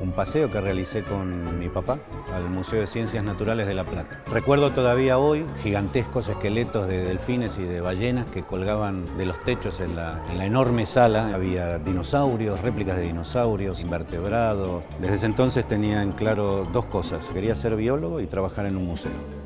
un paseo que realicé con mi papá al Museo de Ciencias Naturales de La Plata. Recuerdo todavía hoy gigantescos esqueletos de delfines y de ballenas que colgaban de los techos en la enorme sala. Había dinosaurios, réplicas de dinosaurios, invertebrados. Desde ese entonces tenía en claro dos cosas: quería ser biólogo y trabajar en un museo.